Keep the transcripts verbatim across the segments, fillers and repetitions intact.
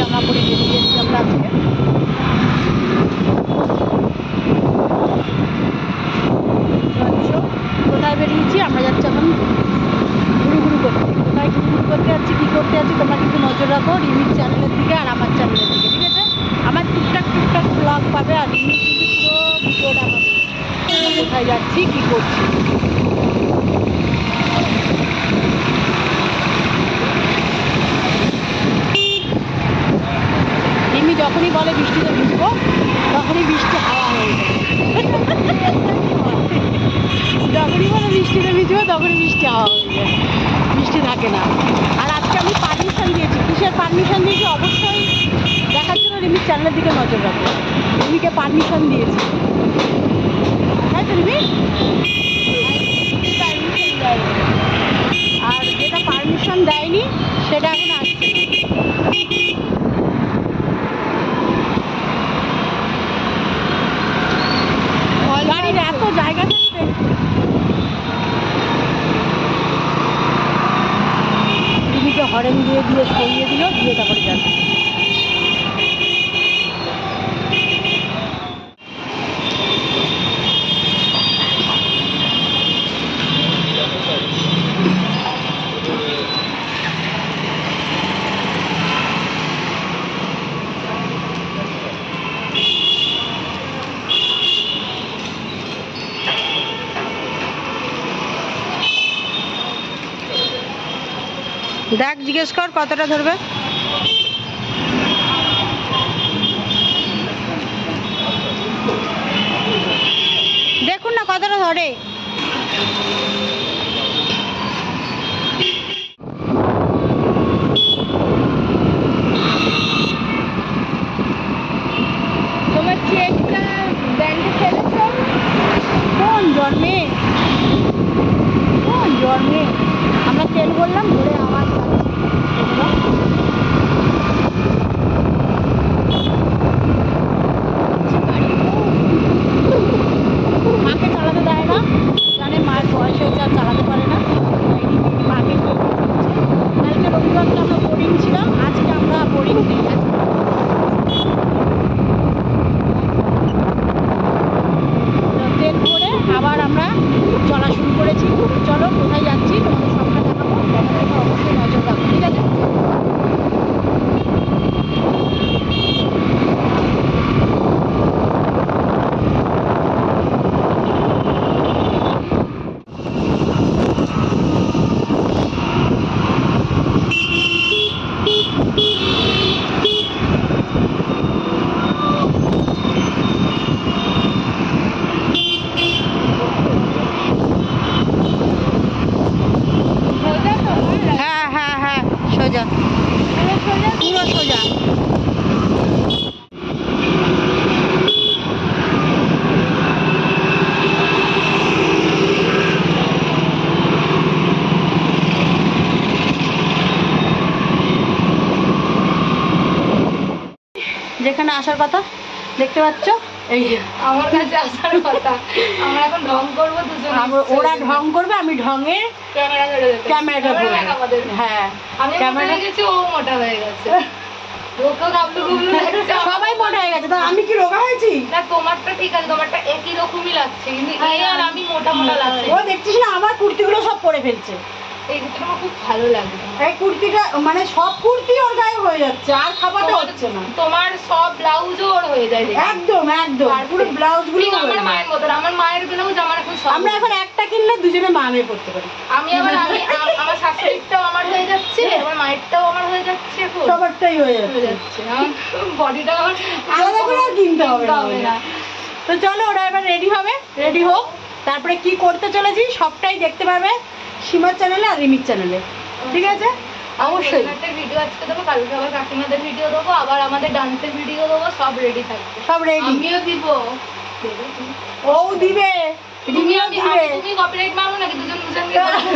জামা পরে বেরিয়েছি আমরা আজকে। কোথায় বেরিয়েছি আমরা? যাচ্ছি এখন ঘুরু ঘুরু করতে। কোথায় ঘুরু ঘুরু করতে যাচ্ছি, কী করতে যাচ্ছি তোমরা কিন্তু নজর রাখো রিমির চ্যানেলের দিকে আর আমার চ্যানেলের দিকে, ঠিক আছে? আমার টুকটাক টুকটাক ব্লগ পাবে আর রিমি কিন্তু পুরো ভিডিওটা পাবে কোথায় যাচ্ছি কী করছি। রিমি যখনই বলে বৃষ্টিতে ভিজবো তখনই বৃষ্টি হাওয়া হয়ে যায়। যখনই বলে বৃষ্টিতে ভিজবো তখনই বৃষ্টি হাওয়া হয়ে যায়, বৃষ্টি থাকে না। আর আজকে আমি পারমিশন দিয়েছি, কিসের পারমিশন দিয়েছি অবশ্যই দেখার জন্য রিমির চ্যানেলের দিকে নজর রাখবো। রিমিকে পারমিশন দিয়েছি, তাই তো রিমি? আর যেটা পারমিশন দেয়নি সেটা এখন আসছে না। গাড়ির এত জায়গা থাকতে রিমিকে হরেন দিয়ে দিয়ে সরিয়ে দিল, দিয়ে তারপরে যাচ্ছে। দেখ জিজ্ঞেস কর কতটা ধরবে। দেখুন না কতটা ধরে। তোমার চেকটা ব্যান্ডে ফেলেছ কোন জন্মে? কোন জন্মে? আমরা তেল বললাম ধরে আওয়াজ মাকে চালাতে দেয় না, জানে মায়ের বয়স হয়েছে আর চালাতে পারে না, মাকে কালকে রবিবারটা আমরা বোরিং ছিলাম, আজকে আমরা বোরিং নেই। তেল ভরে আবার আমরা চলা শুরু করেছি। চলো কোথায় যাচ্ছি তোমাদের সবটা দেখাবো, দেখাতে অবশ্যই নজর রাখবো, ঠিক আছে? হ্যাঁ হ্যাঁ হ্যাঁ সোজা, পুরো সোজা। যেখানে আসার কথা দেখতে পাচ্ছ, এই আমার কাছে আসার কথা। আমরা এখন ঢং করবো দুজন, ওরা ঢং করবে, আমি ঢঙের ক্যামেরা ধরে দেবো, ক্যামেরাটা ধরে আমাদের। হ্যাঁ আমি মোটা হয়ে গেছি, ও মোটা হয়ে গেছে, ওকেও গাবলু গুবলু লাগছে, সবাই মোটা হয়ে গেছে। আমি কি রোগা হয়েছি? না তোমারটা ঠিক আছে, তোমারটা একই রকমই লাগছে, কিন্তু এই আর আমি মোটা মোটা লাগছে। ও দেখছিস না আমার কুর্তিগুলো সব পরে ফেলছে। এই কুর্তিটা আমার খুব ভালো লাগে। এই কুর্তিটা মানে সব কুর্তি ওর গায়ে হয়ে যাচ্ছে, আর খাবারটা হচ্ছে না। তোমার সব ব্লাউজও ওর হয়ে যায় একদম একদম, পুরো ব্লাউজ গুলো আমার মায়ের মতো। আমার মায়ের ব্লাউজ আমার এখন সব, আমরা এখন একটা কিনলে দুজনে মা মেয়ে পড়তে পারি। আমি আবার আমি আমার শাশুড়িটাও আমার হয়ে যাচ্ছে, আমার মায়েরটাও আমার হয়ে যাচ্ছে, এখন সবারটাই হয়ে যাচ্ছে। বডিটা আমার আলাদা করে আর কিনতে হবে না। তো চলো ওরা এবার রেডি হবে, রেডি হোক, তারপরে কি করতে চলেছি সবটাই দেখতে পারবে সীমার চ্যানেলে আর রিমির চ্যানেলে, ঠিক আছে? অবশ্যই একটা ভিডিও আজকে দেবো, কালকে আবার কাকিমাদের ভিডিও দেবো, আবার আমাদের ডান্সের ভিডিও দেবো, সব রেডি থাকবে। সব রেডি, আমিও দিব, ও দিবে, তুমিও দিবে। তুমি কপিরাইট মারো নাকি দুজন দুজনকে?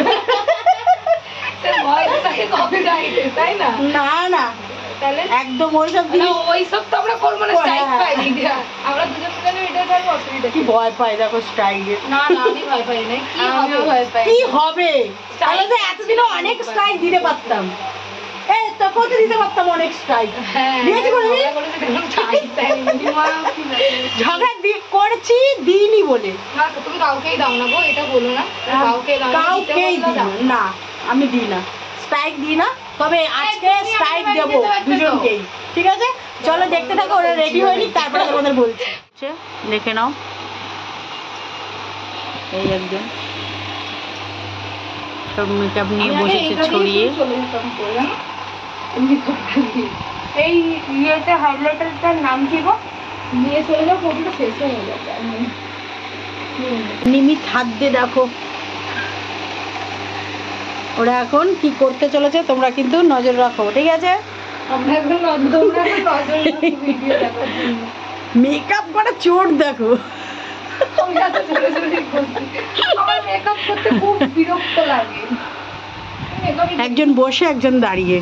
ভয় থাকে কপিরাইট, তাই না? না না তাহলে একদম ওইসব জিনিস, ওইসব তো আমরা করবো না, স্ট্রাইক পাই ভিডিও। আমরা দুজন দুজনে ভিডিও ছাড়বো, অসুবিধা কি ভয় পাই দেখো স্ট্রাইকের। না না আমি ভয় পাই না, কি হবে? ভয় পাই কি হবে? তাহলে তো এতদিনও অনেক স্ট্রাইক দিতে পারতাম। এ তোকেও তো দিতে পারতাম অনেক স্ট্রাইক। হ্যাঁ দিয়েছি কোনোদিন? ঝগড়া দিয়ে করছি দিইনি বলে। না তুমি কাউকেই দাও না গো, এটা বলো না কাউকে দাও না, কাউকেই দিই না, না আমি দিই না, স্ট্রাইক দিই না। তবে আজকে স্ট্রাইক দেবো দুজনকেই, ঠিক আছে? চলো দেখতে থাকো, ওরা রেডি হয়নি তারপরে তোমাদের বলছি। দেখে নাও, এই একজন সব মেকআপ নিয়ে বসেছে ছড়িয়ে। এই ইয়েতে হাইলাইটারটার নাম কি গো? নিয়ে চলে যাও, ফটোটা শেষ হয়ে যাবে। নিমিত হাত দিয়ে দেখো ওরা এখন কি করতে চলেছে, তোমরা কিন্তু নজর রাখো, ঠিক আছে? মেকআপ করা চোট দেখো, একজন বসে একজন দাঁড়িয়ে।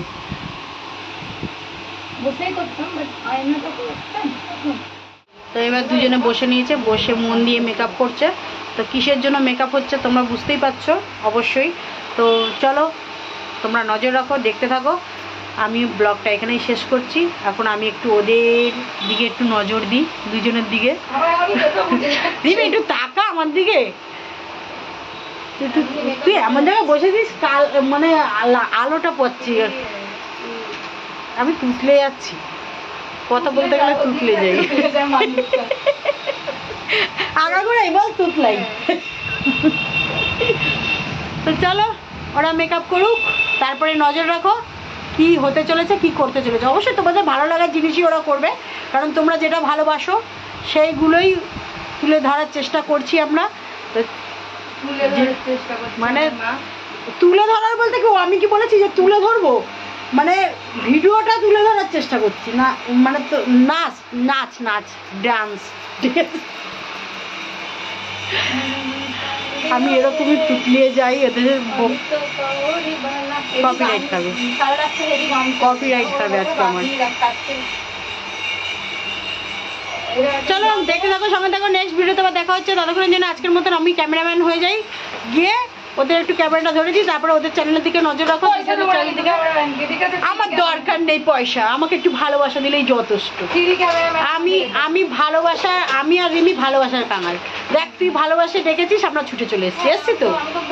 তো এবার দুজনে বসে নিয়েছে, বসে মন দিয়ে মেকআপ করছে। তো কিসের জন্য মেকআপ হচ্ছে তোমরা বুঝতেই পারছো অবশ্যই। তো চলো তোমরা নজর রাখো, দেখতে থাকো। আমি ব্লগটা এখানেই শেষ করছি। এখন আমি একটু ওদের দিকে একটু নজর দিই, দুজনের দিকে। দিবি একটু তাকা আমার দিকে, তুই এমন জায়গায় বসেছিস কাল মানে আলোটা পড়ছি, আমি তুতলে যাচ্ছি, কথা বলতে গেলে তুতলে যাই, আগাগোড়া এবার তুতলাই। তো চলো ওরা মেকআপ করুক, তারপরে নজর রাখো কি হতে চলেছে, কি করতে চলেছে। অবশ্যই তোমাদের ভালো লাগার জিনিসই ওরা করবে, কারণ তোমরা যেটা ভালোবাসো সেইগুলোই তুলে ধরার চেষ্টা করছি আমরা। মানে তুলে ধরার বলতে কি, আমি কি বলেছি যে তুলে ধরবো, মানে ভিডিওটা তুলে ধরার চেষ্টা করছি না, মানে তো নাচ নাচ নাচ ডান্স, ঠিক আছে? আমি এরকমই তুতলিয়ে যাই, এদের কপিরাইট খাবে, কপিরাইট খাবে আজকে আমার। চলো দেখতে থাকো, সঙ্গে থাকো, নেক্সট ভিডিওতে আবার দেখা হচ্ছে। ততক্ষণের জন্য আজকের মতন আমি ক্যামেরাম্যান হয়ে যাই, গিয়ে ওদের একটু ক্যামেরাটা ধরেছি, তারপরে ওদের চ্যানেলের দিকে নজর রাখো। আমার দরকার নেই পয়সা, আমাকে একটু ভালোবাসা দিলেই যথেষ্ট। আমি আমি ভালোবাসা, আমি আর রিমি ভালোবাসার কাঙাল। দেখ তুই ভালোবাসে ডেকেছিস, আমরা ছুটে চলে এসেছি, এসছি তো।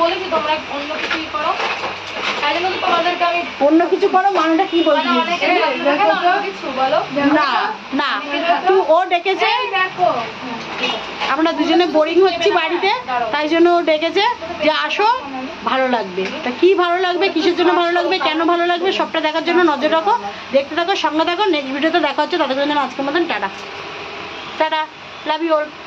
অন্য কিছু করো মানেটা কি বলছি? না না, তুই ও ডেকেছে, আমরা দুজনে বোরিং হচ্ছি বাড়িতে, তাই জন্য ও ডেকেছে যে আসো ভালো লাগবে। তা কি ভালো লাগবে, কিসের জন্য ভালো লাগবে, কেন ভালো লাগবে, সবটা দেখার জন্য নজর রাখো, দেখতে থাকো, সঙ্গে থাকো। নেক্সট ভিডিওতে দেখা হচ্ছে, ততক্ষণ জন্য আজকের মতন tata tata, love you all.